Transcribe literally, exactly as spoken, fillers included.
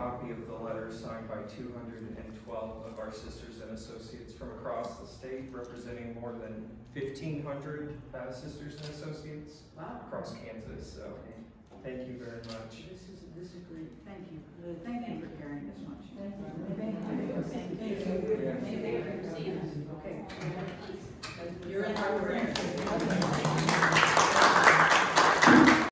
copy of the letter signed by two hundred twelve of our sisters and associates from across the state, representing more than fifteen hundred uh, sisters and associates Wow. across Kansas. So thank you very much. This is this is great. Thank you. Uh, thank you for carrying this much. Thank you. Thank you. Thank you. Thank you.